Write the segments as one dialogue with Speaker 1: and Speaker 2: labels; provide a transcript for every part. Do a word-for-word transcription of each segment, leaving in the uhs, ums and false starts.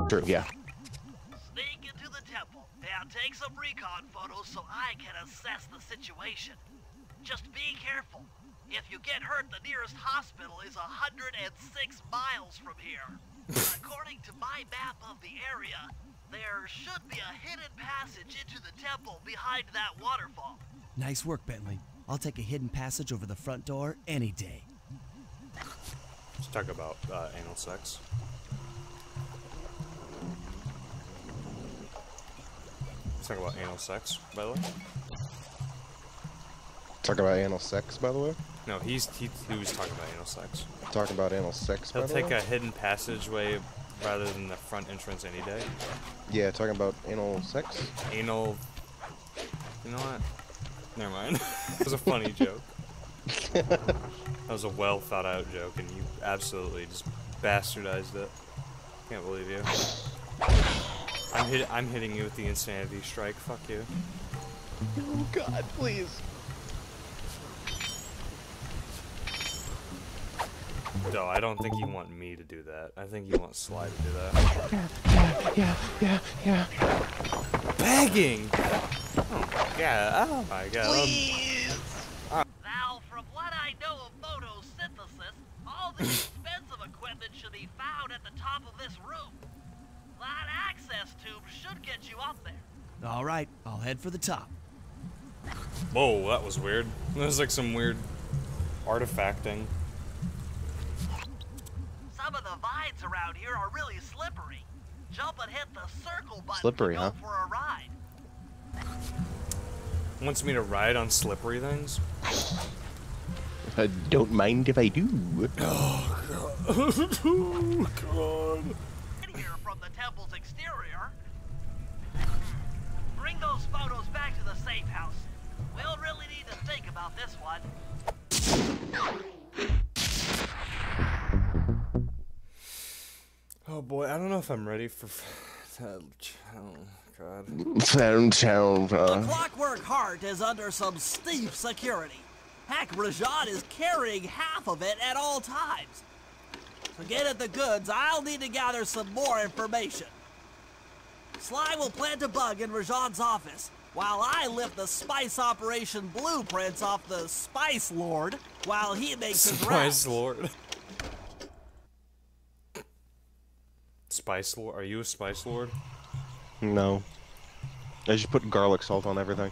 Speaker 1: True, yeah.
Speaker 2: Sneak into the temple and take some recon photos so I can assess the situation. Just be careful. If you get hurt, the nearest hospital is one hundred six miles from here. According to my map of the area, there should be a hidden passage into the temple behind that waterfall.
Speaker 3: Nice work, Bentley. I'll take a hidden passage over the front door any day.
Speaker 4: Let's talk about uh, anal sex. Let's talk about anal sex, by the way.
Speaker 1: Talk about anal sex, by the way?
Speaker 4: No, he's he, he was talking about anal sex.
Speaker 1: Talking about anal sex, by
Speaker 4: He'll
Speaker 1: the way?
Speaker 4: take a hidden passageway rather than the front entrance any day.
Speaker 1: Yeah, talking about anal sex?
Speaker 4: Anal... You know what? Never mind. It was a funny joke. That was a well thought out joke, and you absolutely just bastardized it. Can't believe you. I'm hit I'm hitting you with the insanity strike. Fuck you.
Speaker 1: Oh God, please.
Speaker 4: No, I don't think you want me to do that. I think you want Sly to do that.
Speaker 1: Yeah, yeah, yeah, yeah, yeah.
Speaker 4: Begging! Oh my god, oh my god.
Speaker 1: Please!
Speaker 2: Um, now, from what I know of photosynthesis, all the expensive equipment should be found at the top of this room. That access tube should get you up there.
Speaker 3: All right, I'll head for the top.
Speaker 4: Whoa, that was weird. That was like some weird artifacting.
Speaker 2: Some of the vines around here are really slippery. Jump and hit the circle button
Speaker 1: Slippery,
Speaker 2: to go
Speaker 1: huh?
Speaker 2: for a ride.
Speaker 4: Wants me to ride on slippery things?
Speaker 1: I don't mind if I do.
Speaker 4: Oh god. Oh god.
Speaker 2: In here from the temple's exterior. Bring those photos back to the safe house. We'll really need to think about this one.
Speaker 4: Oh boy, I don't know if I'm ready for that. Oh god.
Speaker 2: The Clockwork Heart is under some steep security. Heck, Rajat is carrying half of it at all times. To get at the goods, I'll need to gather some more information. Sly will plant a bug in Rajat's office, while I lift the spice operation blueprints off the Spice Lord while he makes his rounds.
Speaker 4: Spice Lord. Spice Lord? Are you a Spice Lord?
Speaker 1: No. I just put garlic salt on everything.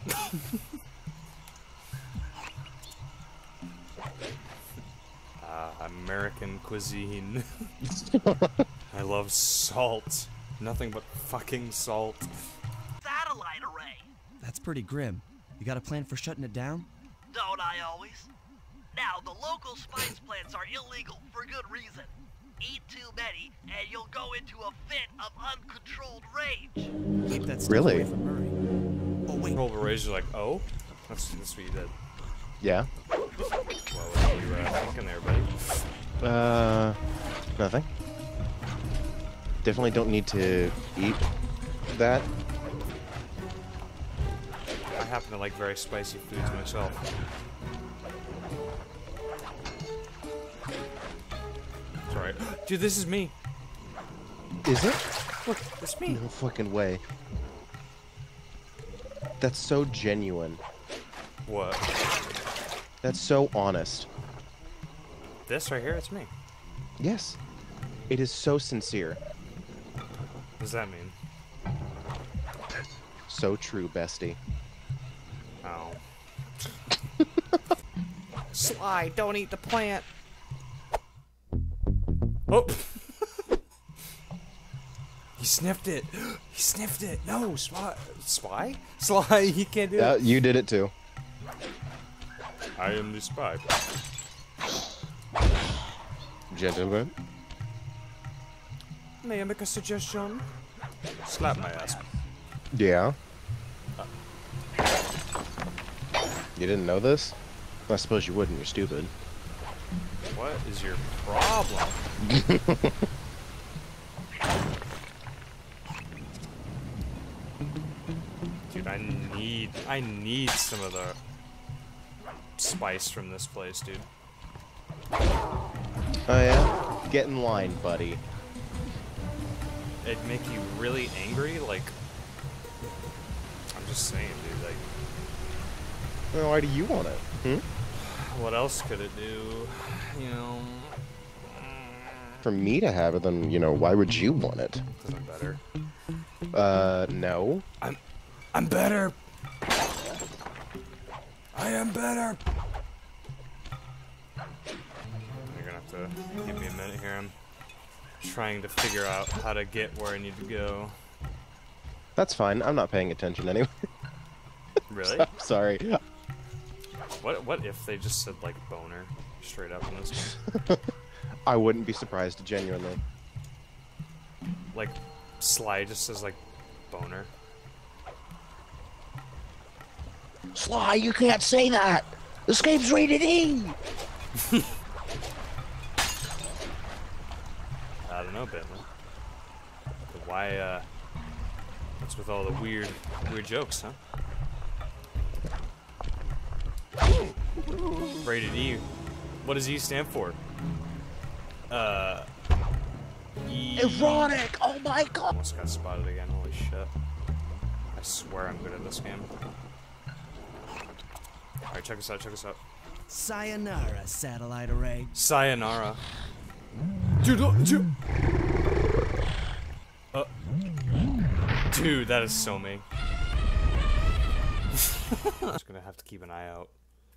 Speaker 4: uh, American cuisine. I love salt. Nothing but fucking salt.
Speaker 2: Satellite array.
Speaker 3: That's pretty grim. You got a plan for shutting it down?
Speaker 2: Don't I always? Now, the local spice plants are illegal for good reason. Eat too many, and you'll go into a fit of uncontrolled rage.
Speaker 3: Keep that stuff
Speaker 1: Really?
Speaker 3: away from Murray. Oh, wait.
Speaker 4: Roll the rage, you're like, oh? That's, that's what you did.
Speaker 1: Yeah.
Speaker 4: Well, what were you uh, thinking there, buddy?
Speaker 1: Uh, nothing. Definitely don't need to eat that.
Speaker 4: I happen to like very spicy foods myself. It's alright. Dude, this is me.
Speaker 1: Is it?
Speaker 4: Look, it's me.
Speaker 1: No fucking way. That's so genuine.
Speaker 4: What?
Speaker 1: That's so honest.
Speaker 4: This right here, it's me.
Speaker 1: Yes. It is so sincere.
Speaker 4: What does that mean?
Speaker 1: So true, bestie.
Speaker 4: Oh. Sly, don't eat the plant. Oh! He sniffed it. He sniffed it. No, Spy. Spy? Sly, he can't do
Speaker 1: Yeah,
Speaker 4: it.
Speaker 1: you did it too.
Speaker 4: I am the spy.
Speaker 1: Gentlemen.
Speaker 4: May I make a suggestion? Slap my ass.
Speaker 1: Yeah. You didn't know this? I suppose you wouldn't, you're stupid.
Speaker 4: What is your problem? Dude, I need, I need some of the spice from this place, dude.
Speaker 1: Oh yeah? Get in line, buddy.
Speaker 4: it'd make you really angry. Like, I'm just saying, dude. Like,
Speaker 1: Well, why do you want it? Hmm?
Speaker 4: what else could it do? You know,
Speaker 1: For me to have it, then, you know, why would you want it?
Speaker 4: because I'm better.
Speaker 1: Uh, no.
Speaker 4: I'm, I'm better. I am better. You're gonna have to give me a minute here. I'm trying to figure out how to get where I need to go.
Speaker 1: That's fine. I'm not paying attention anyway.
Speaker 4: Really?
Speaker 1: I'm sorry.
Speaker 4: What what if they just said like boner straight up in this one?
Speaker 1: I wouldn't be surprised, genuinely.
Speaker 4: Like Sly just says like boner.
Speaker 1: Sly, you can't say that! This game's rated E!
Speaker 4: I don't know, Bentley. But why uh what's with all the weird weird jokes, huh? Rated E. What does E stand for? Uh E
Speaker 1: Erotic! Oh my god!
Speaker 4: Almost got spotted again, holy shit. I swear I'm good at this game. Alright, check us out, check us out.
Speaker 3: Sayonara, satellite array.
Speaker 4: Sayonara. Dude, look, dude. Uh, dude, that is so me. I'm just gonna have to keep an eye out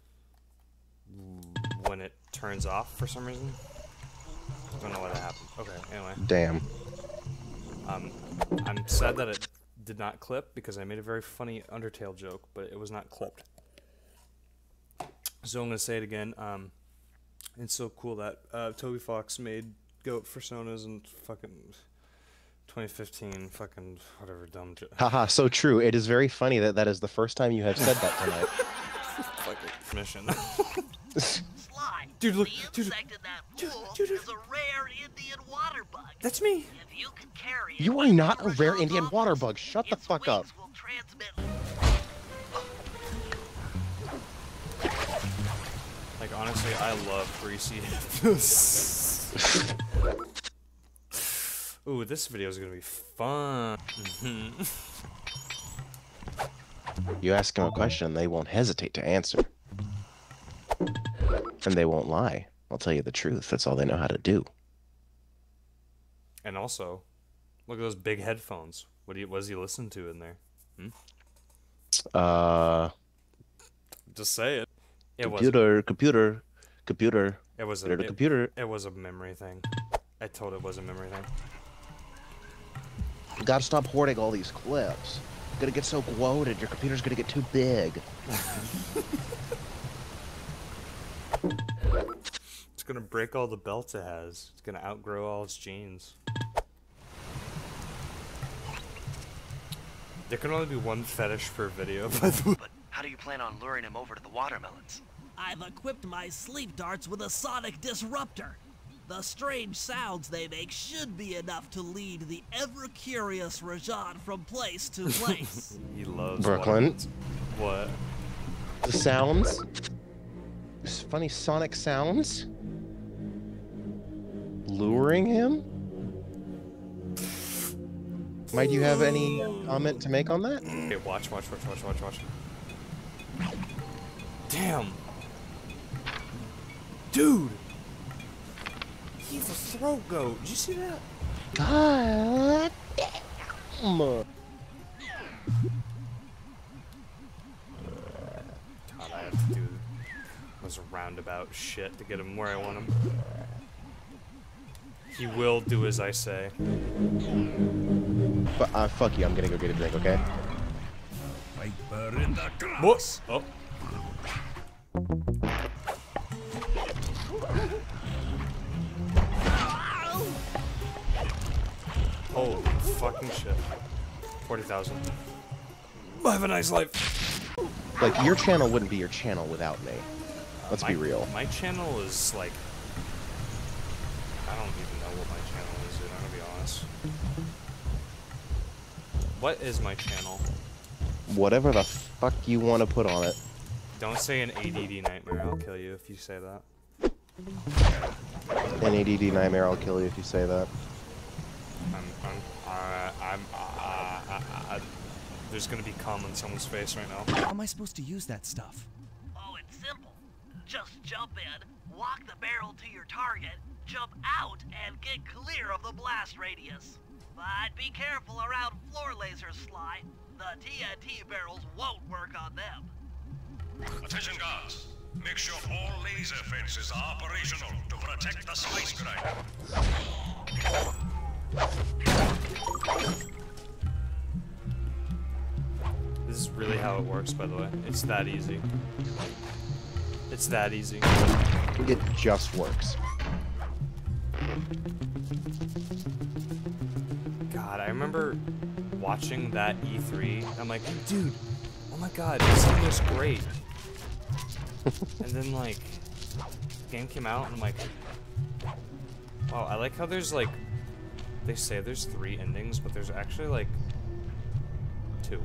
Speaker 4: when it turns off for some reason. I don't know why that happened. Okay, anyway.
Speaker 1: Damn.
Speaker 4: Um, I'm sad that it did not clip because I made a very funny Undertale joke, but it was not clipped. So I'm gonna say it again. Um, it's so cool that uh, Toby Fox made goat personas in fucking twenty fifteen. Fucking whatever dumb joke.
Speaker 1: Haha, so true. It is very funny that that is the first time you have said that tonight.
Speaker 4: Fucking mission.
Speaker 2: Sly,
Speaker 4: Dude, look,
Speaker 2: the
Speaker 4: dude,
Speaker 2: insect in that
Speaker 4: dude,
Speaker 2: pool
Speaker 4: dude, dude.
Speaker 2: is a rare Indian water bug.
Speaker 4: That's me.
Speaker 2: If you can carry it,
Speaker 1: You are not a rare
Speaker 2: Rajah's
Speaker 1: Indian water
Speaker 2: office,
Speaker 1: bug. Shut the
Speaker 2: its
Speaker 1: fuck up.
Speaker 2: wings will transmit.
Speaker 4: Like honestly, I love greasy. Ooh, this video is gonna be fun.
Speaker 1: You ask them a question, they won't hesitate to answer. And they won't lie. I'll tell you the truth. That's all they know how to do.
Speaker 4: And also, look at those big headphones. What do you? What does he listen to in there? Hmm?
Speaker 1: Uh,
Speaker 4: Just say it. It
Speaker 1: computer, computer, computer.
Speaker 4: It was a
Speaker 1: Computer to
Speaker 4: it,
Speaker 1: computer.
Speaker 4: It was a memory thing. I told it was a memory thing.
Speaker 1: You gotta stop hoarding all these clips. You're gonna get so bloated, your computer's gonna get too big.
Speaker 4: It's gonna break all the belts it has. It's gonna outgrow all its genes. There can only be one fetish per video, by the way.
Speaker 5: But how do you plan on luring him over to the watermelons?
Speaker 2: I've equipped my sleep darts with a sonic disruptor. The strange sounds they make should be enough to lead the ever-curious Rajad from place to place.
Speaker 4: He loves
Speaker 1: Brooklyn.
Speaker 4: What?
Speaker 1: The sounds. These funny sonic sounds. Luring him? Might you have any comment to make on that?
Speaker 4: Okay, watch, watch, watch, watch, watch, watch. Damn. Dude. He's a throat goat. Did you see that?
Speaker 1: God damn.
Speaker 4: God, I have to do this roundabout shit to get him where I want him. He will do as I say.
Speaker 1: But, uh, fuck you, I'm gonna go get a drink, okay?
Speaker 3: Viper in the
Speaker 4: What? Oh. Holy fucking shit. forty thousand. Have a nice life.
Speaker 1: Like, your channel wouldn't be your channel without me. Let's
Speaker 4: my,
Speaker 1: be real.
Speaker 4: My channel is like... I don't even know what my channel is, dude. I'm gonna be honest. What is my channel?
Speaker 1: Whatever the fuck you want to put on it.
Speaker 4: Don't say an A D D nightmare. I'll kill you if you say that.
Speaker 1: An A D D nightmare, I'll kill you if you say that.
Speaker 4: I'm, I'm, Uh, I'm. Uh, uh, uh, there's gonna be cum on someone's face right now.
Speaker 3: How am I supposed to use that stuff?
Speaker 2: Oh, it's simple. Just jump in, walk the barrel to your target, jump out, and get clear of the blast radius. But be careful around floor lasers, Sly. The T N T barrels won't work on them.
Speaker 6: Attention guards. Make sure all laser fences are operational to protect the spice grinder.
Speaker 4: This is really how it works, by the way. It's that easy. It's that easy.
Speaker 1: It just works.
Speaker 4: God, I remember watching that E three. I'm like, dude, oh my god, this game looks great. And then, like, the game came out, and I'm like, wow, I like how there's, like, they say there's three endings, but there's actually, like, two.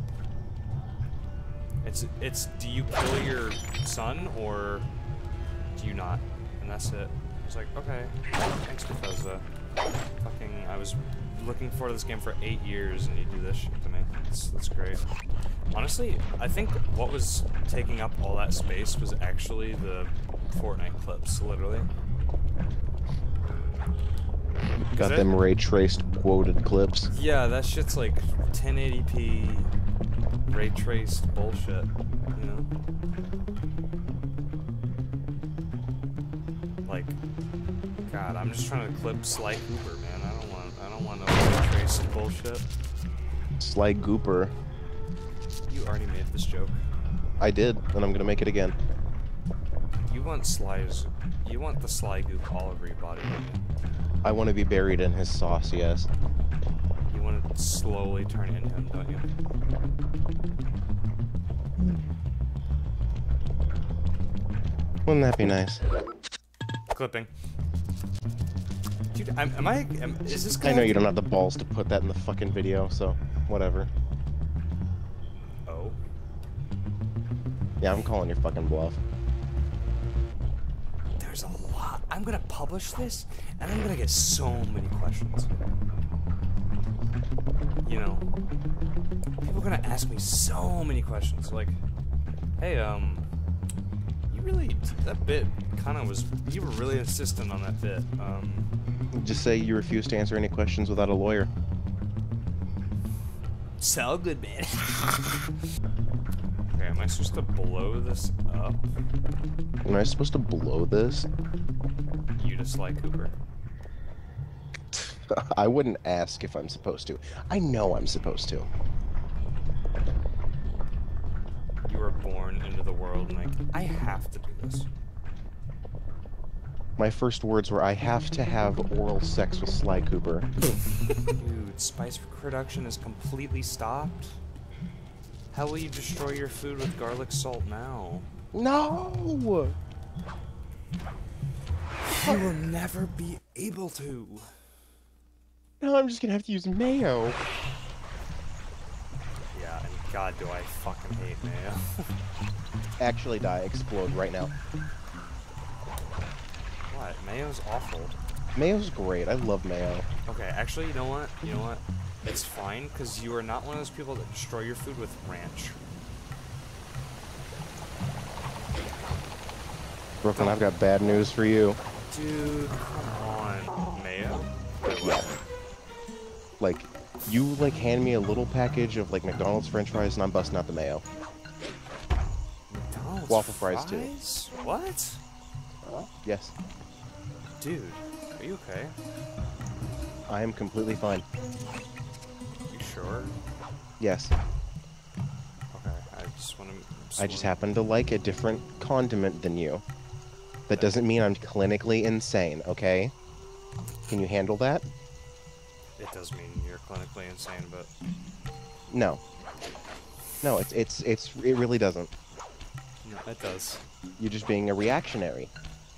Speaker 4: It's, it's, do you kill your son, or do you not? And that's it. I was like, okay, thanks, Bethesda. Fucking, I was looking forward to this game for eight years, and you do this shit to me. That's, that's great. Honestly, I think what was taking up all that space was actually the Fortnite clips, literally.
Speaker 1: Got
Speaker 4: it,
Speaker 1: them ray traced quoted clips.
Speaker 4: Yeah, that shit's like ten eighty p ray traced bullshit, you know? Like, God, I'm just trying to clip Sly Cooper, man. I don't want, I don't want no ray traced bullshit.
Speaker 1: Sly Gooper.
Speaker 4: You already made this joke.
Speaker 1: I did, and I'm gonna make it again.
Speaker 4: You want Sly's, you want the Sly goop all over your body, don't you?
Speaker 1: I want to be buried in his sauce, yes.
Speaker 4: You want to slowly turn into him, don't you?
Speaker 1: Wouldn't that be nice?
Speaker 4: Clipping. Dude, I'm, am I, am, is this guy...
Speaker 1: I know you don't have the balls to put that in the fucking video, so whatever.
Speaker 4: Oh.
Speaker 1: Yeah, I'm calling your fucking bluff.
Speaker 4: There's a lot. I'm gonna publish this, and I'm gonna get so many questions. You know, people are gonna ask me so many questions, like, hey, um, you really, that bit kind of was, you were really insistent on that bit, um...
Speaker 1: Just say you refuse to answer any questions without a lawyer.
Speaker 4: So good, man. Okay, am I supposed to blow this up?
Speaker 1: Am I supposed to blow this?
Speaker 4: You to Sly Cooper.
Speaker 1: I wouldn't ask if I'm supposed to. I know I'm supposed to.
Speaker 4: You were born into the world and like, I have to do this.
Speaker 1: My first words were, I have to have oral sex with Sly Cooper.
Speaker 4: Dude, spice production is completely stopped? How will you destroy your food with garlic salt now?
Speaker 1: No!
Speaker 4: You will never be able to.
Speaker 1: No, I'm just gonna have to use mayo.
Speaker 4: Yeah, and God, do I fucking hate mayo.
Speaker 1: Actually die, explode right now.
Speaker 4: What? Mayo's awful.
Speaker 1: Mayo's great. I love mayo.
Speaker 4: Okay, actually, you know what? You know what? It's fine, because you are not one of those people that destroy your food with ranch.
Speaker 1: Brooklyn, I've got bad news for you.
Speaker 4: Dude, come on. Mayo?
Speaker 1: Yeah. Like, you, like, hand me a little package of, like, McDonald's french fries, and I'm busting out the mayo.
Speaker 4: McDonald's
Speaker 1: Waffle fries, too.
Speaker 4: What?
Speaker 1: Yes.
Speaker 4: Dude, are you okay?
Speaker 1: I am completely fine.
Speaker 4: You sure?
Speaker 1: Yes.
Speaker 4: Okay, I just want to...
Speaker 1: I just happen to like a different condiment than you. That doesn't mean I'm clinically insane, okay? Can you handle that?
Speaker 4: It does mean you're clinically insane, but...
Speaker 1: No. No, it's, it's, it's, it really doesn't.
Speaker 4: No, it does.
Speaker 1: You're just being a reactionary.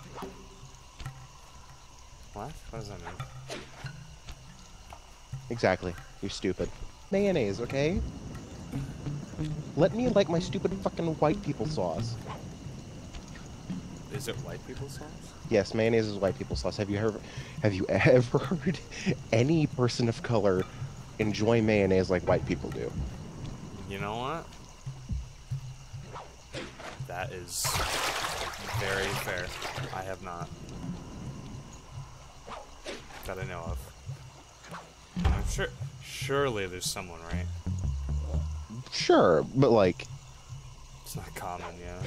Speaker 4: What? What does that mean?
Speaker 1: Exactly. You're stupid. Mayonnaise, okay? Let me like my stupid fucking white people sauce.
Speaker 4: Is it white people sauce?
Speaker 1: Yes, mayonnaise is white people sauce. Have you ever, have you ever heard any person of color enjoy mayonnaise like white people do.
Speaker 4: You know what? That is very fair. I have not. That I know of. I'm sure. Surely there's someone, right?
Speaker 1: Sure, but like,
Speaker 4: It's not common, yeah.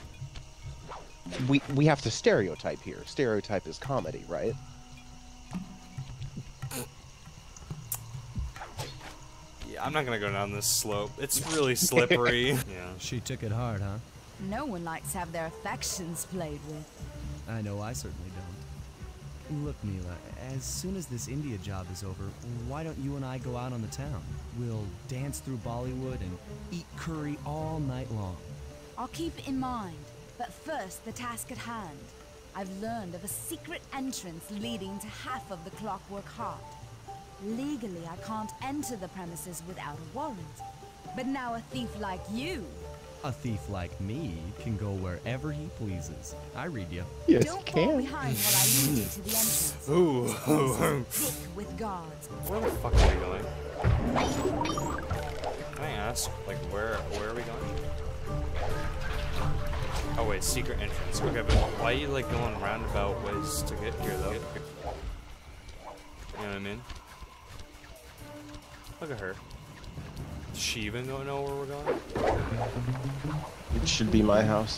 Speaker 1: we we have to stereotype here. Stereotype is comedy, right?
Speaker 4: Yeah, I'm not gonna go down this slope. It's really slippery. Yeah.
Speaker 3: She took it hard, huh?
Speaker 7: No one likes to have their affections played with.
Speaker 3: I know I certainly don't. Look, Mila, as soon as this India job is over, why don't you and I go out on the town? We'll dance through Bollywood and eat curry all night long.
Speaker 7: I'll keep it in mind. But first, the task at hand. I've learned of a secret entrance leading to half of the Clockwork Heart. Legally, I can't enter the premises without a warrant. But now a thief like you...
Speaker 3: A thief like me can go wherever he pleases. I read you.
Speaker 1: Yes,
Speaker 7: Don't
Speaker 1: you
Speaker 7: fall
Speaker 1: can.
Speaker 7: behind while I lead you to the entrance.
Speaker 4: Ooh.
Speaker 7: Thick with guards.
Speaker 4: Where the fuck are we going? Can I ask, like, where where are we going? Oh wait, secret entrance. Okay, but why are you like going roundabout ways to get here though? You know what I mean? Look at her. Does she even don't know where we're going?
Speaker 1: It should be my house.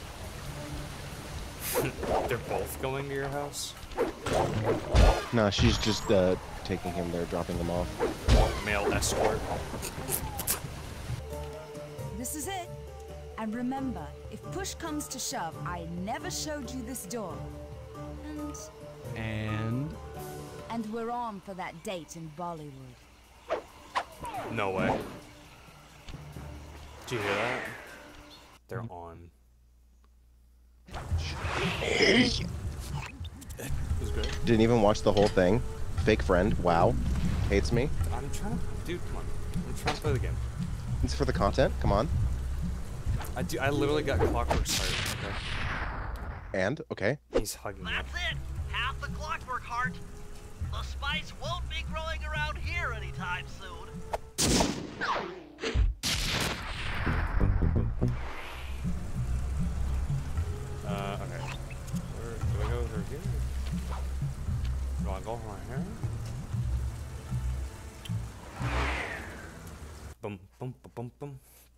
Speaker 4: They're both going to your house?
Speaker 1: No, she's just uh, taking him there, dropping him off.
Speaker 4: Male escort.
Speaker 7: This is it. And remember, if push comes to shove, I never showed you this door. And...
Speaker 3: And...
Speaker 7: And we're on for that date in Bollywood.
Speaker 4: No way. Did you hear that? They're on. It was good.
Speaker 1: Didn't even watch the whole thing. Fake friend. Wow. Hates me.
Speaker 4: I'm trying to... Dude, come on. I'm trying to play the game.
Speaker 1: It's for the content. Come on.
Speaker 4: I do. I literally got Clockwork started. Okay.
Speaker 1: And okay.
Speaker 4: He's hugging me.
Speaker 2: That's it. Half the Clockwork Heart. The spice won't be growing around here anytime soon.
Speaker 4: Uh, okay. Where, do I go over here? Do I go right here? Boom, boom, boom, boom, boom.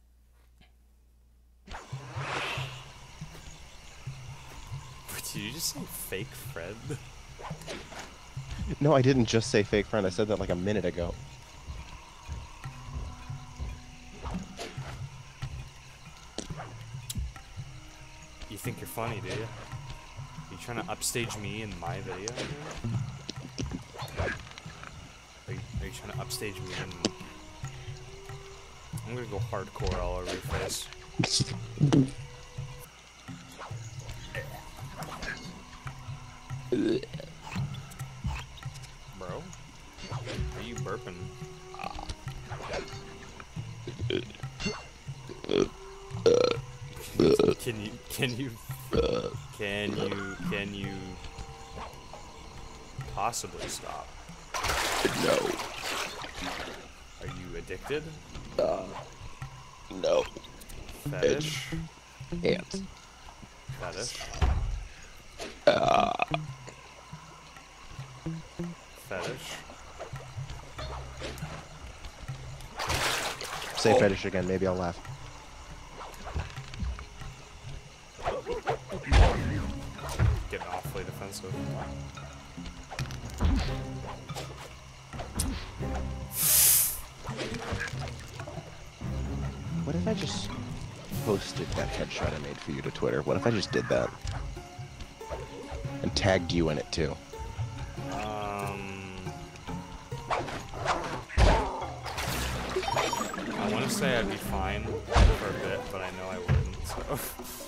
Speaker 4: Did you just say fake friend?
Speaker 1: No, I didn't just say fake friend. I said that like a minute ago.
Speaker 4: You think you're funny, do you? Are you trying to upstage me in my video? Are you, are you trying to upstage me in... I'm gonna go hardcore all over your face. Bro? Are you burping? Can you, can you, can you, can you possibly stop?
Speaker 1: No.
Speaker 4: Are you addicted?
Speaker 1: Uh, no.
Speaker 4: Fetish?
Speaker 1: Ants.
Speaker 4: Fetish?
Speaker 1: Uh,
Speaker 4: Fetish?
Speaker 1: say fetish again. Maybe I'll laugh.
Speaker 4: Getting awfully defensive.
Speaker 1: What if I just posted that headshot I made for you to Twitter? What if I just did that? And tagged you in it too?
Speaker 4: Um, I want to say I'd be fine for a bit, but I know I wouldn't, so...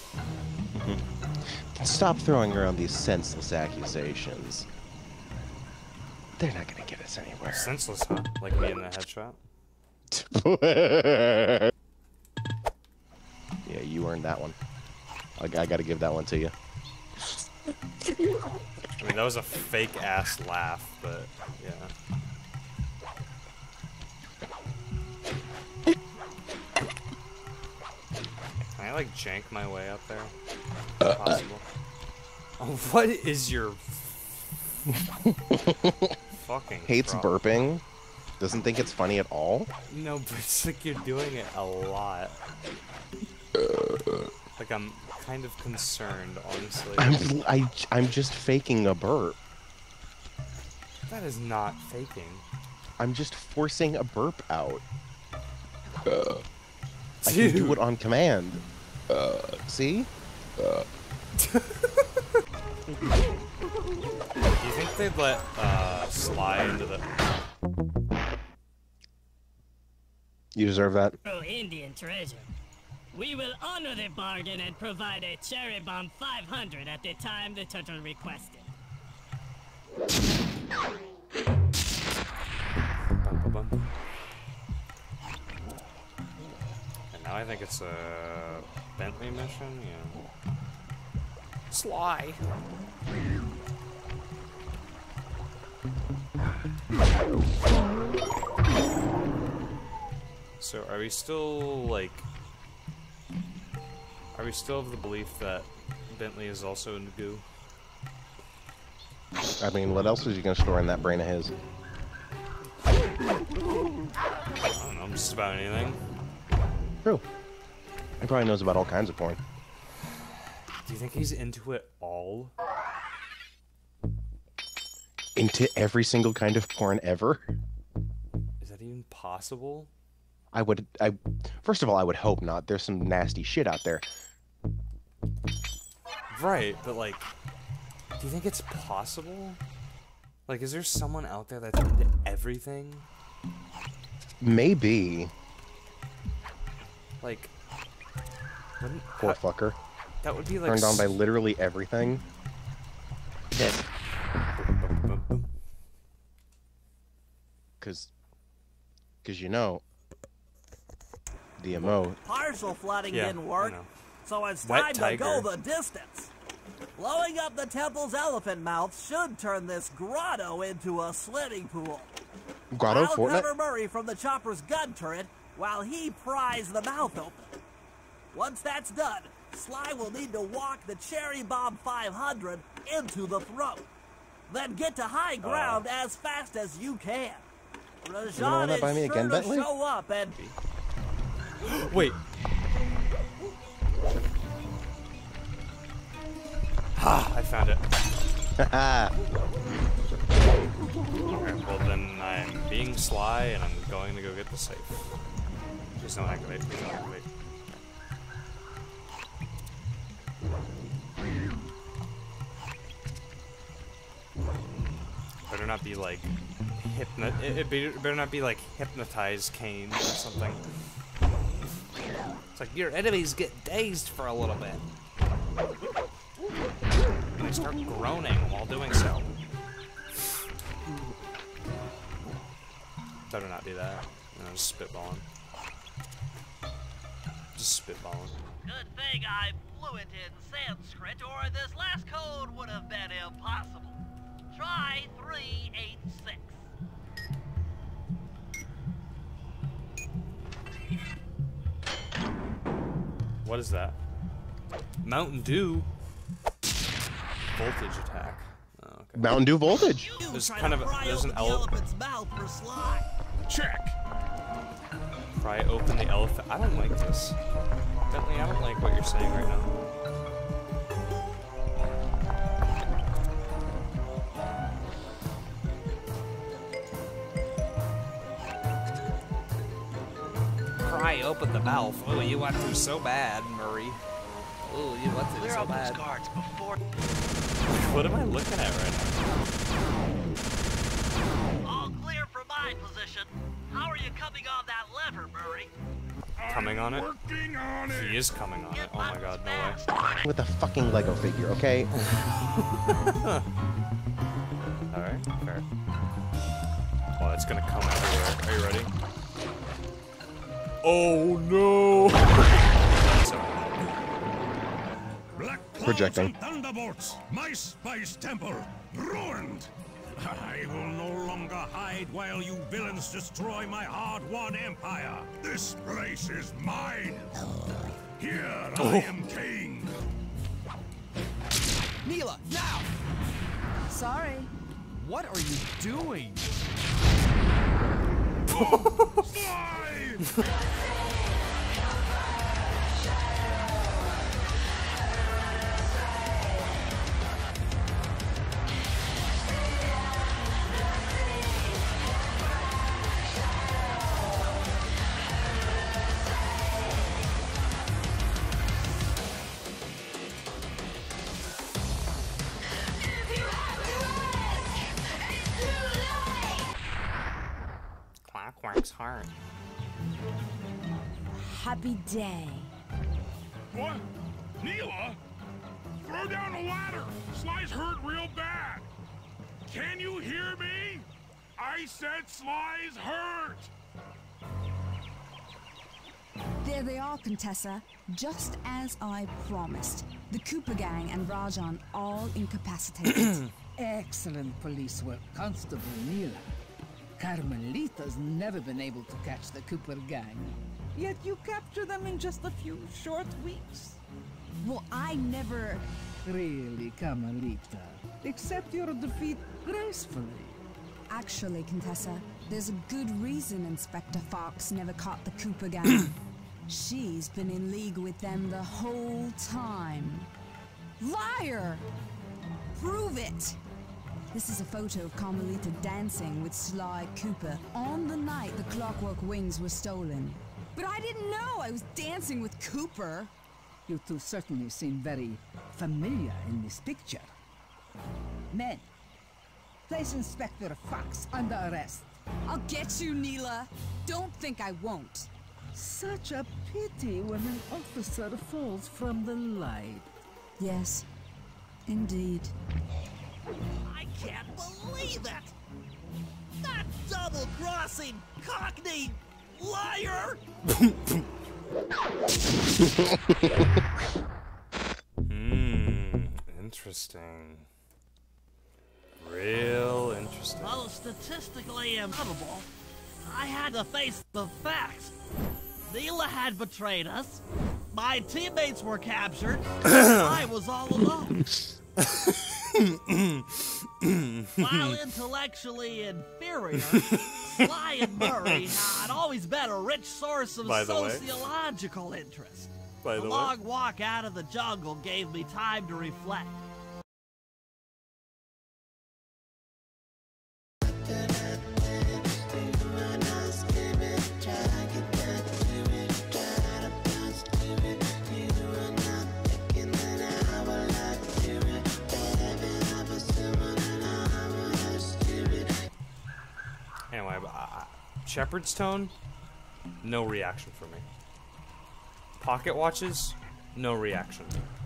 Speaker 1: Stop throwing around these senseless accusations. They're not gonna get us anywhere.
Speaker 4: Senseless, huh? Like me in the headshot?
Speaker 1: Yeah, you earned that one. I, I gotta give that one to you.
Speaker 4: I mean, that was a fake-ass laugh, but, yeah. Can I like jank my way up there? If possible. Oh, what is your fucking
Speaker 1: Hates
Speaker 4: problem?
Speaker 1: burping. Doesn't think it's funny at all.
Speaker 4: No, but it's like you're doing it a lot. Like I'm kind of concerned, honestly.
Speaker 1: I'm I, I'm just faking a burp.
Speaker 4: That is not faking.
Speaker 1: I'm just forcing a burp out. Uh, I
Speaker 4: Dude.
Speaker 1: can do it on command. Uh, see? Uh.
Speaker 4: Do you think they'd let uh, Sly into the...
Speaker 1: You deserve that.
Speaker 8: Oh, Indian treasure. We will honor the bargain and provide a cherry bomb five hundred at the time the turtle requested.
Speaker 4: Bum, bum, bum. And now I think it's a Bentley mission, yeah. Sly. So are we still like are we still of the belief that Bentley is also in the goo?
Speaker 1: I mean, what else is he gonna store in that brain of his?
Speaker 4: I don't know, just about anything.
Speaker 1: True. He probably knows about all kinds of porn.
Speaker 4: Do you think he's into it all?
Speaker 1: Into every single kind of porn ever?
Speaker 4: Is that even possible?
Speaker 1: I would, I, first of all, I would hope not. There's some nasty shit out there.
Speaker 4: Right, but like, do you think it's possible? Like, is there someone out there that's into everything?
Speaker 1: Maybe.
Speaker 4: Like, wouldn't,
Speaker 1: Poor
Speaker 4: how-
Speaker 1: fucker.
Speaker 4: that would be like
Speaker 1: Turned on by
Speaker 4: s-
Speaker 1: literally everything.
Speaker 4: Boom, boom, boom.
Speaker 1: Cause, cause you know, the emote.
Speaker 2: Partial flooding
Speaker 4: Yeah,
Speaker 2: didn't
Speaker 4: I
Speaker 2: work,
Speaker 4: know.
Speaker 2: so it's
Speaker 4: Wet
Speaker 2: time
Speaker 4: tiger.
Speaker 2: to go the distance. Blowing up the temple's elephant mouth should turn this grotto into a swimming pool.
Speaker 1: Grotto
Speaker 2: I'll
Speaker 1: Fortnite?
Speaker 2: cover Murray from the chopper's gun turret while he pries the mouth open. Once that's done, Sly will need to walk the Cherry Bomb five hundred into the throat. Then get to high ground
Speaker 1: Uh.
Speaker 2: as fast as you can.
Speaker 1: You wanna
Speaker 2: Rajan
Speaker 1: run that
Speaker 2: is
Speaker 1: by me
Speaker 2: sure
Speaker 1: again,
Speaker 2: to
Speaker 1: Bentley?
Speaker 2: show up and...
Speaker 4: Wait. Ah, I found it.
Speaker 1: Haha.
Speaker 4: Okay, well then I'm being sly and I'm going to go get the safe. Please don't activate, please don't activate. Better not be like hypno- it, it be- better not be like hypnotized Kane or something. It's like your enemies get dazed for a little bit. And they start groaning while doing so. Better not do that. No, just spitballing. Just spitballing.
Speaker 2: Good thing I'm fluent in Sanskrit, or this last code would have been impossible. Try three eight six.
Speaker 4: What is that? Mountain Dew. Voltage attack. Oh, okay.
Speaker 1: Mountain Dew voltage.
Speaker 4: There's
Speaker 2: Try
Speaker 4: kind
Speaker 2: to
Speaker 4: of a,
Speaker 2: pry
Speaker 4: there's an
Speaker 2: open the
Speaker 4: ele-
Speaker 2: elephant's mouth for Sly.
Speaker 6: Check.
Speaker 4: Pry open the elephant. I don't like this. Bentley, I don't like what you're saying right now. Pry open the mouth. Oh, you want to so bad, Murray. Oh, you want to
Speaker 5: Clear
Speaker 4: so
Speaker 5: out those
Speaker 4: bad.
Speaker 5: guards before...
Speaker 4: What am I looking at right now?
Speaker 2: All clear from my position. How are you coming on that lever, Murray?
Speaker 4: Coming on it?
Speaker 6: Working on it.
Speaker 4: He is coming on it. Oh my god, no way.
Speaker 1: With a fucking Lego figure, okay?
Speaker 4: Alright, fair. Well, it's gonna come everywhere. Are you ready? Oh no!
Speaker 6: Black clouds
Speaker 1: Projecting.
Speaker 6: and thunderbolts. My spice temple ruined. I will no longer hide while you villains destroy my hard-won empire. This place is mine. Here I am king.
Speaker 9: Neela, now!
Speaker 7: Sorry.
Speaker 9: What are you doing?
Speaker 6: Fly!
Speaker 4: Clockwork's heart.
Speaker 7: Happy day.
Speaker 6: What? Neela? Throw down a ladder. Sly's hurt real bad. Can you hear me? I said Sly's hurt.
Speaker 7: There they are, Contessa. Just as I promised. The Cooper gang and Rajan all incapacitated.
Speaker 10: Excellent police work, Constable Neela. Carmelita's never been able to catch the Cooper gang. Yet you capture them in just a few short weeks.
Speaker 7: Well, I never...
Speaker 10: Really, Carmelita. Accept your defeat gracefully.
Speaker 7: Actually, Contessa, there's a good reason Inspector Fox never caught the Cooper gang. She's been in league with them the whole time. Liar! Prove it! This is a photo of Carmelita dancing with Sly Cooper on the night the Clockwork Wings were stolen. But I didn't know I was dancing with Cooper.
Speaker 10: You two certainly seem very familiar in this picture. Men, place Inspector Fox under arrest.
Speaker 7: I'll get you, Neela. Don't think I won't.
Speaker 10: Such a pity when an officer falls from the light.
Speaker 7: Yes, indeed.
Speaker 2: I can't believe it! That double-crossing cockney liar!
Speaker 4: Hmm, interesting. Real interesting.
Speaker 2: Well, statistically improbable. I had to face the facts. Neela had betrayed us. My teammates were captured. I was all alone. While intellectually inferior, Sly and Murray had always been a rich source of
Speaker 4: By the way.
Speaker 2: sociological interest.
Speaker 4: By the
Speaker 2: The
Speaker 4: way.
Speaker 2: long walk out of the jungle gave me time to reflect.
Speaker 4: Anyway, uh, Shepherd's Tone, no reaction for me. Pocket watches, no reaction.